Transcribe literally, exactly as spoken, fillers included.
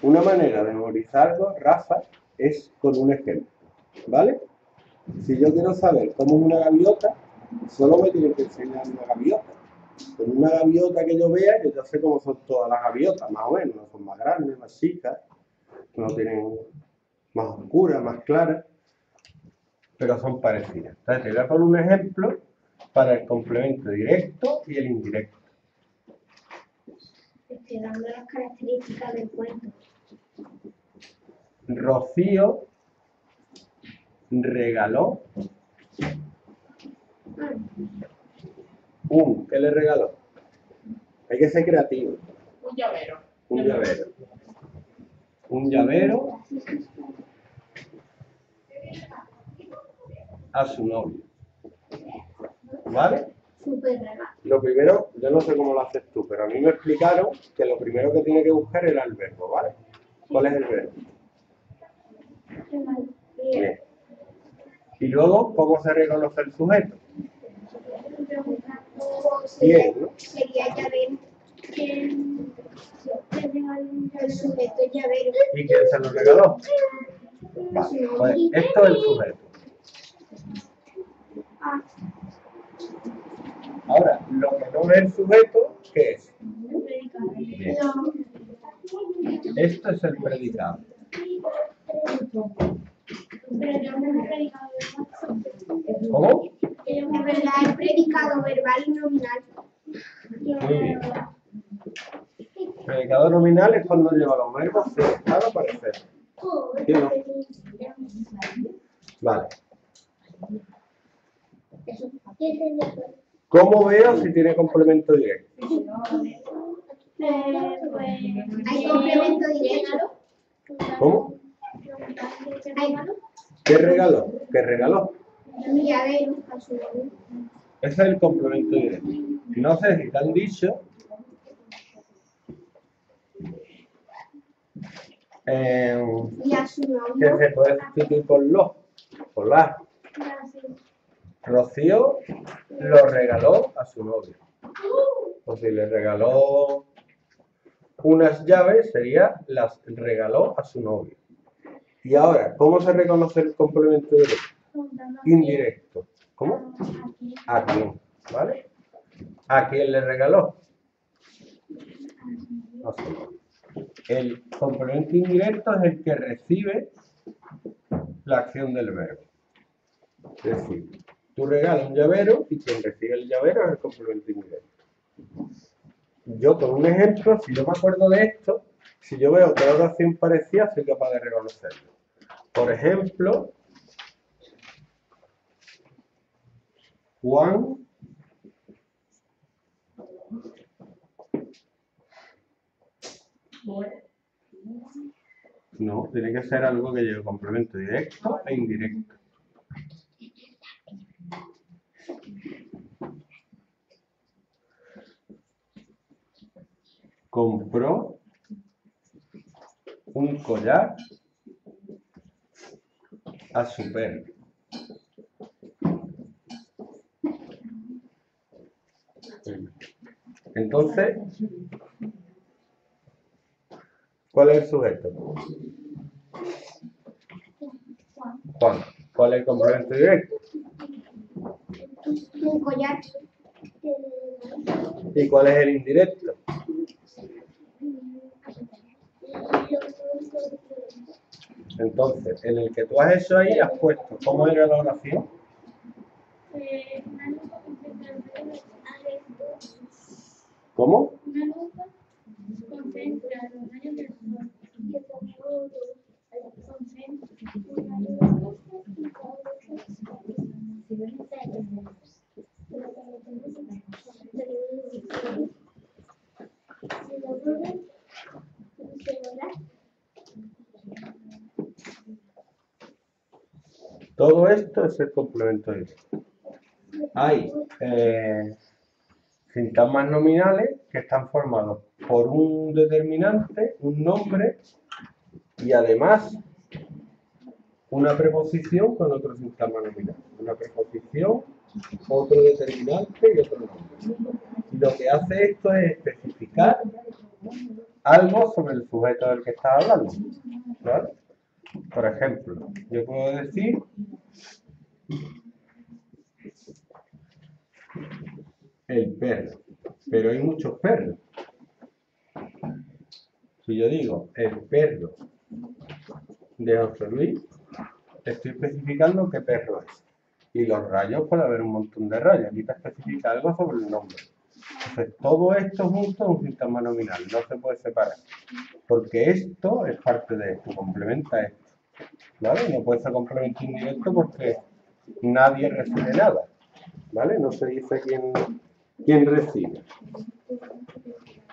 Una manera de memorizar algo, Rafa, es con un ejemplo, ¿vale? Si yo quiero saber cómo es una gaviota, solo me tienen que enseñar una gaviota. Con una gaviota que yo vea, yo ya sé cómo son todas las gaviotas, más o menos. No son más grandes, más chicas, no tienen más oscuras, más claras, pero son parecidas. Entonces te voy a poner un ejemplo para el complemento directo y el indirecto. Estoy dando las características del cuento. Rocío regaló un... ¿Qué le regaló? Hay que ser creativo. Un llavero. Un llavero. Un llavero a su novio. ¿Vale? Súper regalo. Lo primero, yo no sé cómo lo haces tú, pero a mí me explicaron que lo primero que tiene que buscar era el verbo, ¿vale? ¿Cuál es el verbo? Bien. Y luego, ¿cómo se reconoce el sujeto? Bien, ¿no? Sería llavero. El sujeto es llavero. ¿Y quién se lo regaló? Vale, pues esto es el sujeto. Ah, Ahora, lo que no es el sujeto, ¿qué es? Bien. no. Esto es el predicado. Pero yo no he predicado verbal. ¿Cómo? Es verdad, es predicado verbal y nominal. Muy bien. Predicado nominal es cuando lleva los verbos ser, estar o parecer. ¿Sí o no? Vale. ¿Cómo veo si tiene complemento directo? Hay complemento directo. ¿Cómo? Hay ¿Qué regaló? ¿Qué regaló? un llavero a su novio. Ese es el complemento directo. No sé si te han dicho eh, Y a su que novio. se puede sustituir por lo, por la. Rocío lo regaló a su novio. O si le regaló unas llaves, sería las regaló a su novio. Y ahora, ¿cómo se reconoce el complemento directo? Indirecto. ¿Cómo? ¿A quién? ¿Vale? ¿A quién le regaló? A su novio. El complemento indirecto es el que recibe la acción del verbo. Es decir, tú regalas un llavero y quien recibe el llavero es el complemento indirecto. Yo, con un ejemplo, si yo me acuerdo de esto, si yo veo que la oración parecida, soy capaz de reconocerlo. Por ejemplo, Juan no, tiene que ser algo que lleve complemento directo e indirecto. Compró un collar a su perro. Entonces, ¿cuál es el sujeto? Juan. ¿Cuál es el complemento directo? Un collar. ¿Y cuál es el indirecto? Entonces, en el que tú has hecho ahí, has puesto, ¿cómo era la oración? ¿Cómo? Una lupa concentra los rayos del sol. Todo esto es el complemento directo. Hay eh, sintagmas nominales que están formados por un determinante, un nombre y además una preposición con otro sintagma nominal. Una preposición, otro determinante y otro nombre. Y lo que hace esto es especificar algo sobre el sujeto del que estás hablando, ¿vale? Por ejemplo, yo puedo decir el perro, pero hay muchos perros. Si yo digo el perro de José Luis, estoy especificando qué perro es. Y los rayos, puede haber un montón de rayos. Aquí te especifica algo sobre el nombre. Entonces, todo esto junto es un sistema nominal, no se puede separar. Porque esto es parte de esto, complementa esto. ¿Vale? No puede ser complemento indirecto porque nadie recibe nada. ¿Vale? No se dice quién, quién recibe.